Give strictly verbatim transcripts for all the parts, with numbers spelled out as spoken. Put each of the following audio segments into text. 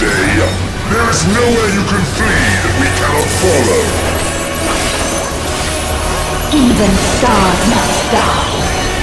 day. There is nowhere you can flee that we cannot follow. Even stars must die.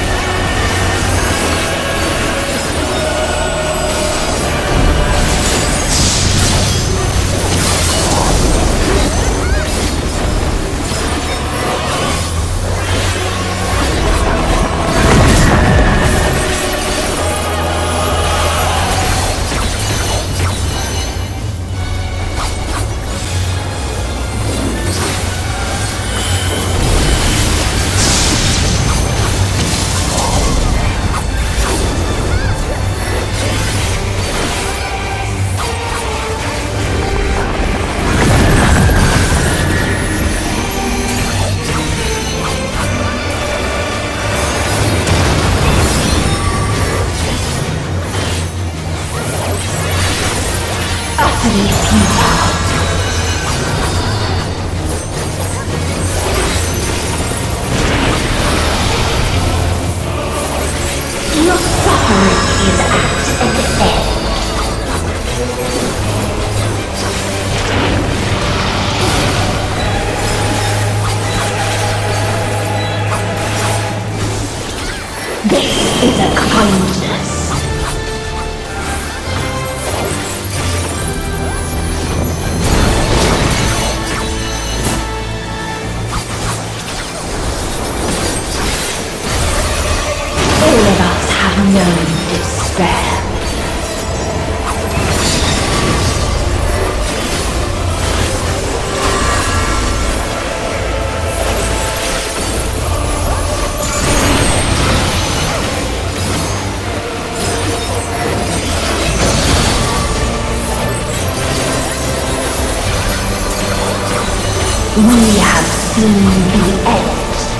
We have seen the end.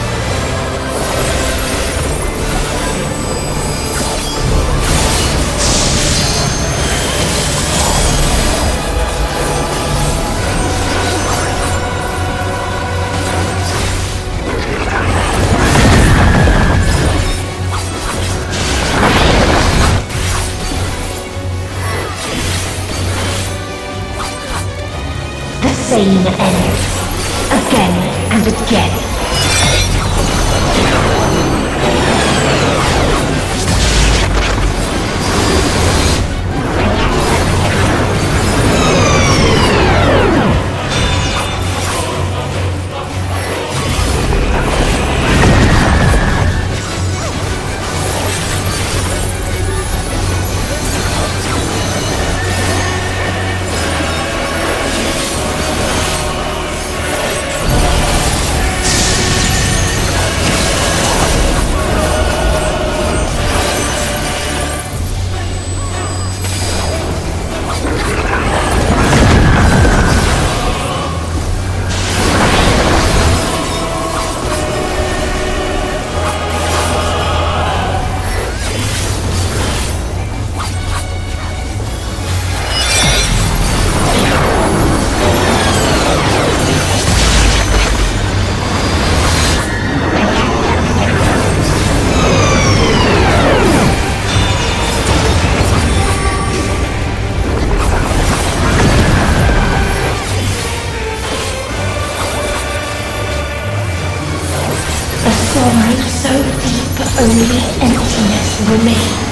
The same end. Again and again. Sorrow so deep, only emptiness remains.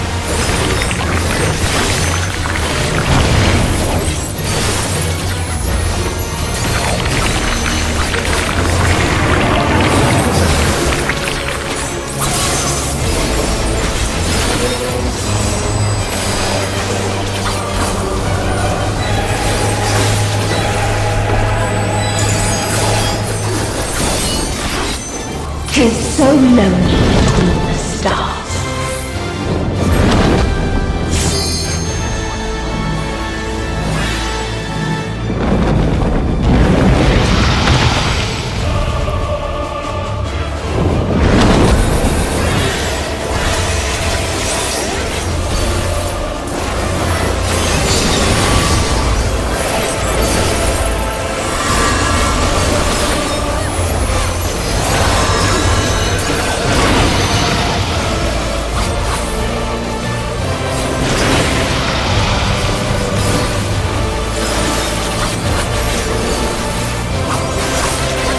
Tis so lonely between the stars.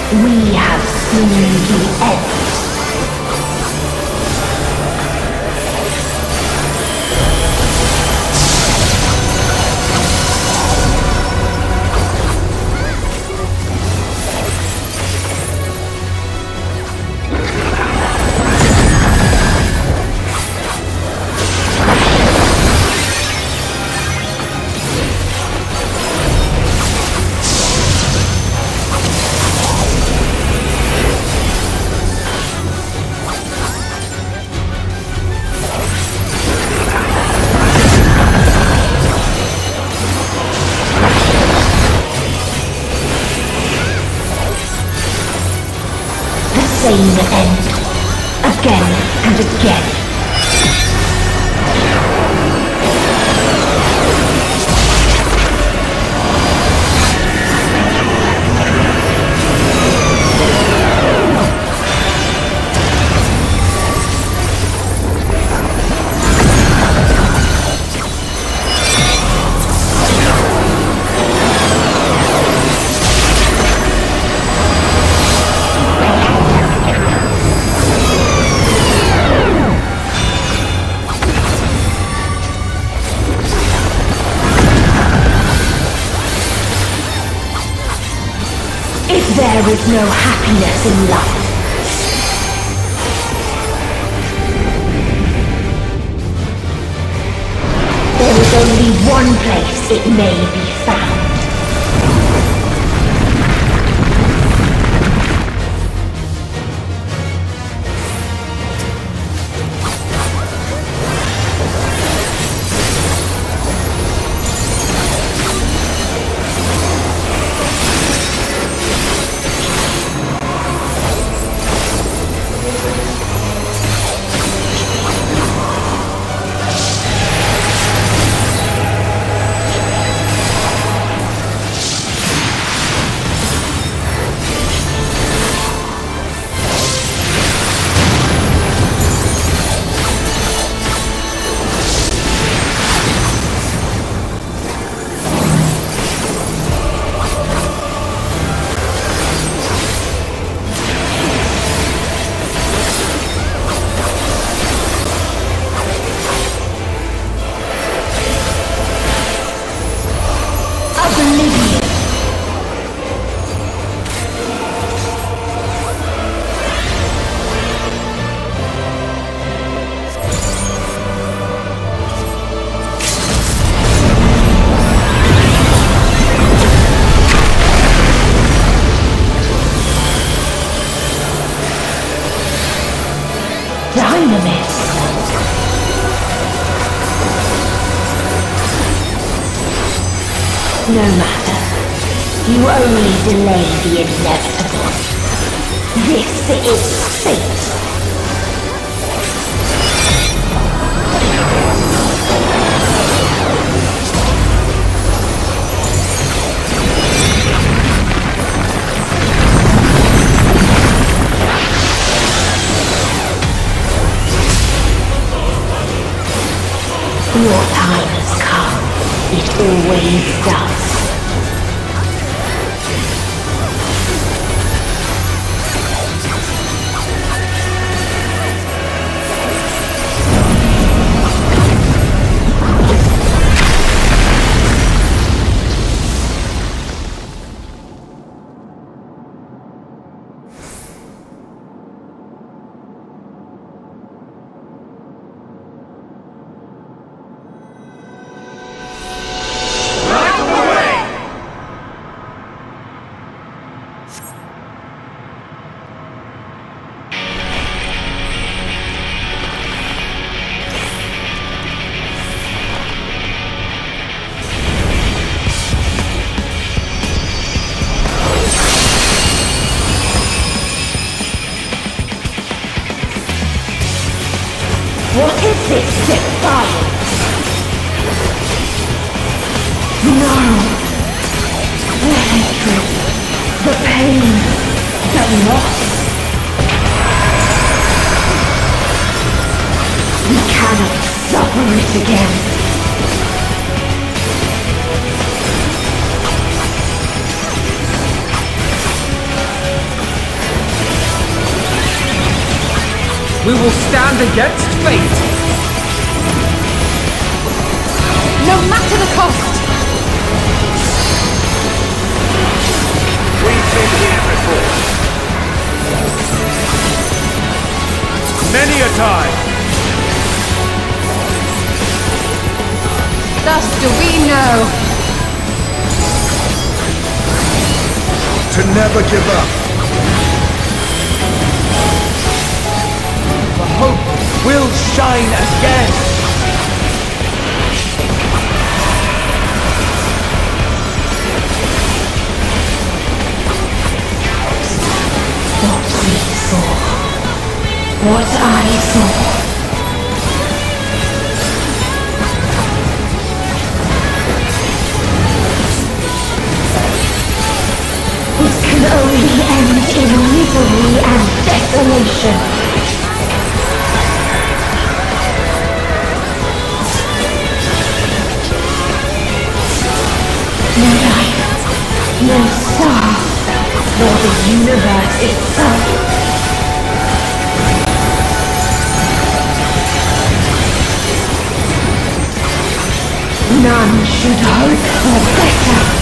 We have seen the end. Same end, again and again. There is no happiness in life. There is only one place it may be found. No matter. You only delay the inevitable. This is fate. Your time has come. It always does. What is this defiance? No! The hatred, the pain, the loss. We cannot suffer it again. We will stand against fate! No matter the cost! We've been here before. Many a time. Thus do we know. To never give up. The hope will shine again! What we saw. What I saw. This can only end in misery and desolation. No light, no star, nor the universe itself. None should hope for better.